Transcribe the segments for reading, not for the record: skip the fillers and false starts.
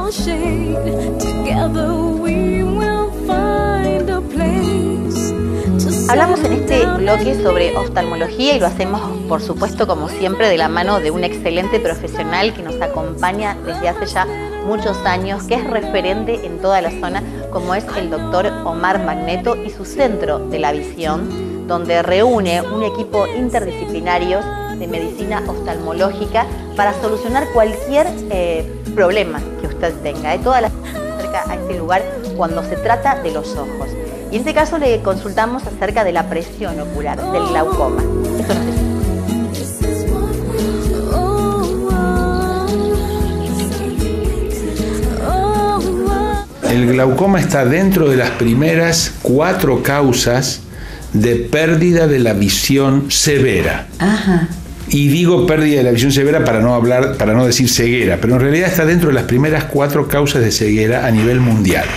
no shade. Together we will find a place. Hablamos en este bloque sobre oftalmología y lo hacemos, por supuesto, como siempre, de la mano de un excelente profesional que nos acompaña desde hace ya muchos años, que es referente en toda la zona, como es el doctor Omar Magneto y su Centro de la Visión, donde reúne un equipo interdisciplinario de medicina oftalmológica para solucionar cualquier problema que usted tenga, de todas las cerca a este lugar cuando se trata de los ojos. Y en este caso le consultamos acerca de la presión ocular, del glaucoma. Esto nos dice. El glaucoma está dentro de las primeras 4 causas de pérdida de la visión severa. Ajá. Y digo pérdida de la visión severa para no decir ceguera, pero en realidad está dentro de las primeras 4 causas de ceguera a nivel mundial.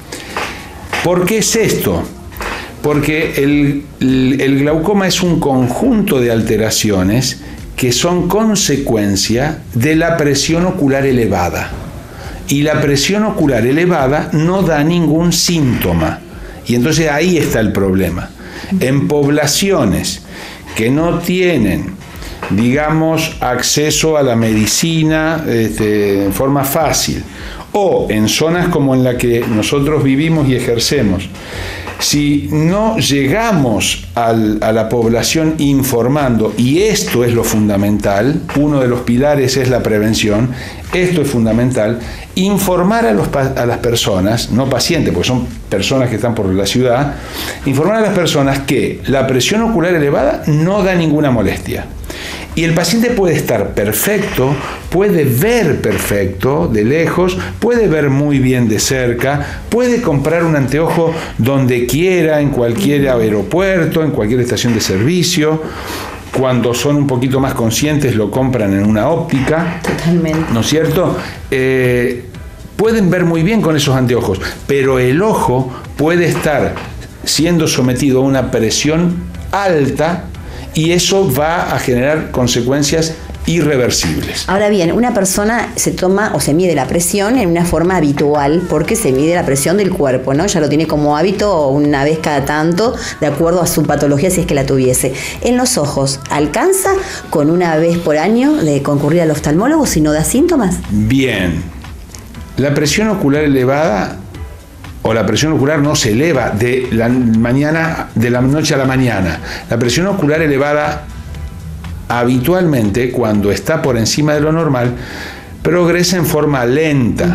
¿Por qué es esto? Porque el glaucoma es un conjunto de alteraciones que son consecuencia de la presión ocular elevada. Y la presión ocular elevada no da ningún síntoma. Y entonces ahí está el problema. En poblaciones que no tienen, digamos, acceso a la medicina en forma fácil, o en zonas como en la que nosotros vivimos y ejercemos, si no llegamos a la población informando, y esto es lo fundamental, uno de los pilares es la prevención, esto es fundamental, informar a las personas, no pacientes, porque son personas que están por la ciudad, informar a las personas que la presión ocular elevada no da ninguna molestia. Y el paciente puede estar perfecto, puede ver perfecto de lejos, puede ver muy bien de cerca, puede comprar un anteojo donde quiera, en cualquier aeropuerto, en cualquier estación de servicio. Cuando son un poquito más conscientes lo compran en una óptica. Totalmente. ¿No es cierto? Pueden ver muy bien con esos anteojos, pero el ojo puede estar siendo sometido a una presión alta y eso va a generar consecuencias irreversibles. Ahora bien, una persona se toma o se mide la presión en una forma habitual porque se mide la presión del cuerpo, ¿no? Ya lo tiene como hábito una vez cada tanto, de acuerdo a su patología si es que la tuviese. En los ojos, ¿alcanza con una vez por año de concurrir al oftalmólogo si no da síntomas? Bien, la presión ocular elevada o la presión ocular no se eleva de la noche a la mañana. La presión ocular elevada habitualmente, cuando está por encima de lo normal, progresa en forma lenta.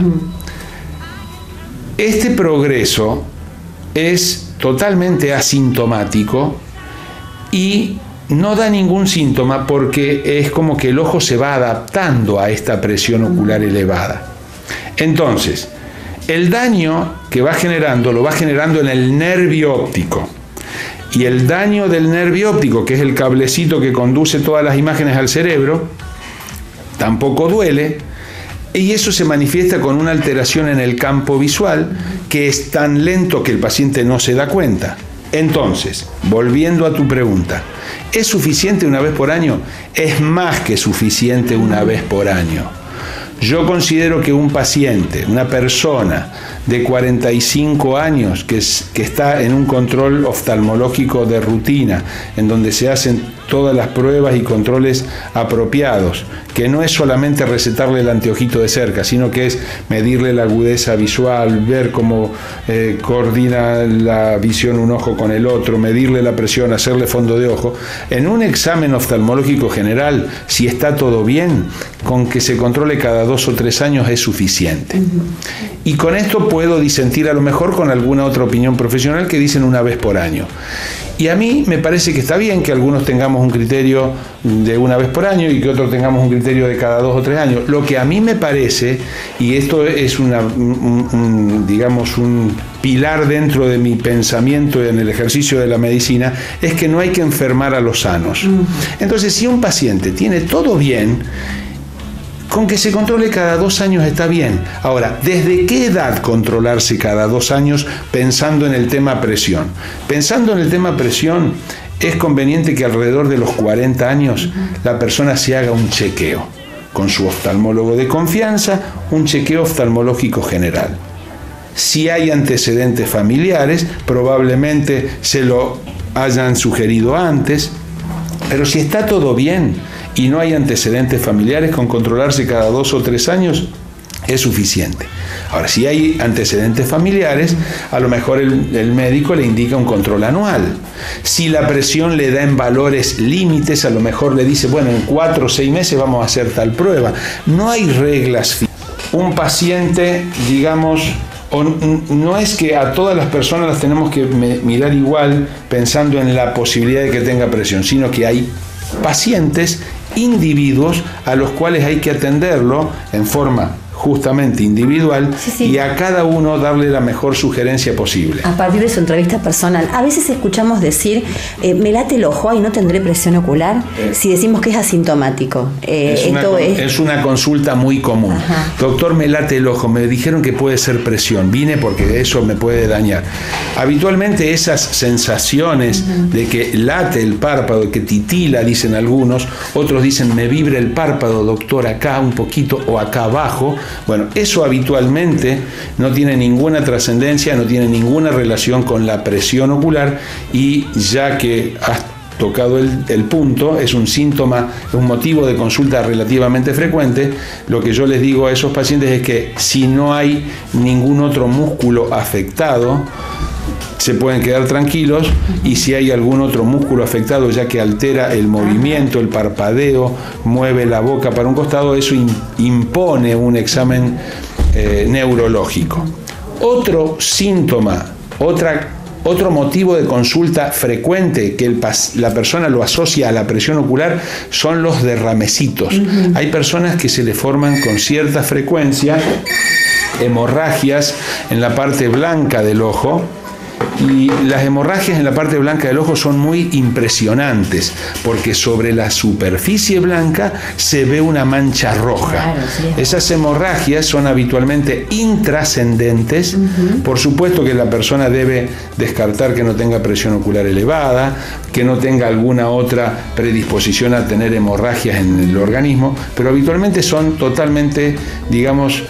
Este progreso es totalmente asintomático y no da ningún síntoma porque es como que el ojo se va adaptando a esta presión ocular elevada. Entonces, el daño que va generando, lo va generando en el nervio óptico. Y el daño del nervio óptico, que es el cablecito que conduce todas las imágenes al cerebro, tampoco duele. Y eso se manifiesta con una alteración en el campo visual que es tan lento que el paciente no se da cuenta. Entonces, volviendo a tu pregunta, ¿es suficiente una vez por año? Es más que suficiente una vez por año. Yo considero que un paciente, una persona de 45 años que está en un control oftalmológico de rutina, en donde se hacen todas las pruebas y controles apropiados, que no es solamente recetarle el anteojito de cerca, sino que es medirle la agudeza visual, ver cómo coordina la visión un ojo con el otro, medirle la presión, hacerle fondo de ojo. En un examen oftalmológico general, si está todo bien, con que se controle cada 2 o 3 años es suficiente. Y con esto puedo disentir a lo mejor con alguna otra opinión profesional que dicen una vez por año. Y a mí me parece que está bien que algunos tengamos un criterio de una vez por año y que otros tengamos un criterio de cada 2 o 3 años. Lo que a mí me parece, y esto es digamos un pilar dentro de mi pensamiento en el ejercicio de la medicina, es que no hay que enfermar a los sanos. Entonces, si un paciente tiene todo bien, con que se controle cada 2 años está bien. Ahora, ¿desde qué edad controlarse cada 2 años pensando en el tema presión? Pensando en el tema presión, es conveniente que alrededor de los 40 años la persona se haga un chequeo. con su oftalmólogo de confianza un chequeo oftalmológico general. Si hay antecedentes familiares, probablemente se lo hayan sugerido antes, pero si está todo bien y no hay antecedentes familiares, con controlarse cada 2 o 3 años es suficiente. Ahora, si hay antecedentes familiares, a lo mejor el médico le indica un control anual. Si la presión le da en valores límites, a lo mejor le dice, bueno, en 4 o 6 meses vamos a hacer tal prueba. No hay reglas fijas. Un paciente, digamos, no es que a todas las personas las tenemos que mirar igual pensando en la posibilidad de que tenga presión, sino que hay pacientes, individuos a los cuales hay que atenderlo en forma justamente individual, y a cada uno darle la mejor sugerencia posible. A partir de su entrevista personal, a veces escuchamos decir, me late el ojo y no tendré presión ocular, si decimos que es asintomático. Es una consulta muy común. Ajá. Doctor, me late el ojo, me dijeron que puede ser presión, vine porque eso me puede dañar. Habitualmente esas sensaciones de que late el párpado, que titila, dicen algunos, otros dicen me vibra el párpado, doctor, acá un poquito o acá abajo. Bueno, eso habitualmente no tiene ninguna trascendencia, no tiene ninguna relación con la presión ocular, y ya que has tocado el punto, es un síntoma, un motivo de consulta relativamente frecuente. Lo que yo les digo a esos pacientes es que si no hay ningún otro músculo afectado, se pueden quedar tranquilos, y si hay algún otro músculo afectado, ya que altera el movimiento, el parpadeo, mueve la boca para un costado, eso impone un examen neurológico. Otro síntoma, otro motivo de consulta frecuente que la persona lo asocia a la presión ocular son los derramecitos. Hay personas que se le forman con cierta frecuencia hemorragias en la parte blanca del ojo, y las hemorragias en la parte blanca del ojo son muy impresionantes porque sobre la superficie blanca se ve una mancha roja. Claro, sí. Esas hemorragias son habitualmente intrascendentes. Por supuesto que la persona debe descartar que no tenga presión ocular elevada, que no tenga alguna otra predisposición a tener hemorragias en el organismo, pero habitualmente son totalmente, digamos,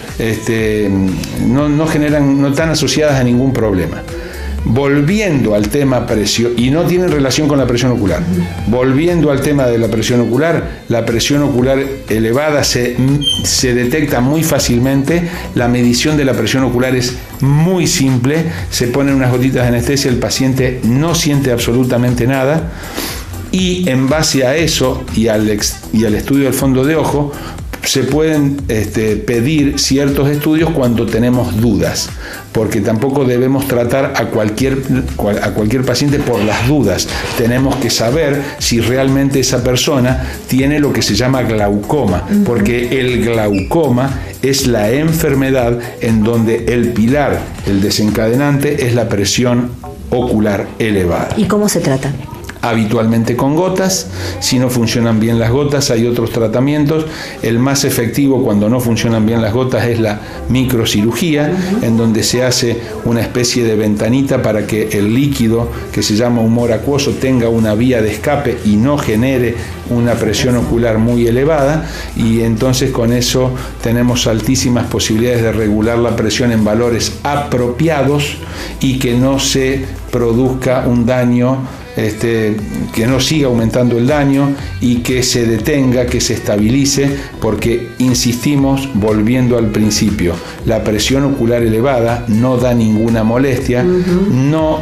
no están asociadas a ningún problema. Volviendo al tema presión, y no tienen relación con la presión ocular, volviendo al tema de la presión ocular elevada se detecta muy fácilmente. La medición de la presión ocular es muy simple, se ponen unas gotitas de anestesia, el paciente no siente absolutamente nada, y en base a eso y al estudio del fondo de ojo, se pueden pedir ciertos estudios cuando tenemos dudas, porque tampoco debemos tratar a cualquier paciente por las dudas. Tenemos que saber si realmente esa persona tiene lo que se llama glaucoma, porque el glaucoma es la enfermedad en donde el pilar, el desencadenante, es la presión ocular elevada. ¿Y cómo se trata? Habitualmente con gotas. Si no funcionan bien las gotas, hay otros tratamientos. El más efectivo cuando no funcionan bien las gotas es la microcirugía, en donde se hace una especie de ventanita para que el líquido, que se llama humor acuoso, tenga una vía de escape y no genere una presión ocular muy elevada, y entonces con eso tenemos altísimas posibilidades de regular la presión en valores apropiados y que no se produzca un daño, que no siga aumentando el daño, y que se detenga, que se estabilice, porque insistimos, volviendo al principio, la presión ocular elevada no da ninguna molestia. No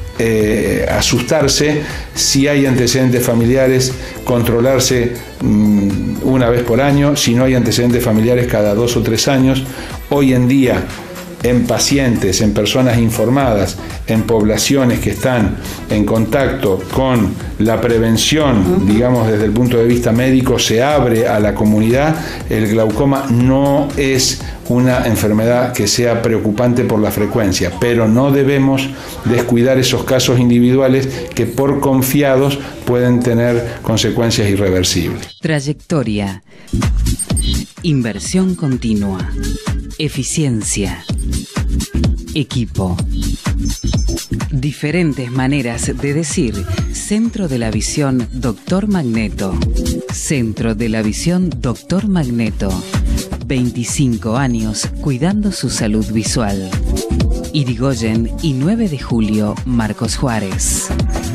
asustarse. Si hay antecedentes familiares, controlarse una vez por año. Si no hay antecedentes familiares, cada 2 o 3 años. Hoy en día, en pacientes, en personas informadas, en poblaciones que están en contacto con la prevención, digamos desde el punto de vista médico, se abre a la comunidad. El glaucoma no es una enfermedad que sea preocupante por la frecuencia, pero no debemos descuidar esos casos individuales que por confiados pueden tener consecuencias irreversibles. Trayectoria, inversión continua, eficiencia, equipo. Diferentes maneras de decir Centro de la Visión Dr. Magneto. Centro de la Visión Dr. Magneto. 25 años cuidando su salud visual. Irigoyen y 9 de julio, Marcos Juárez.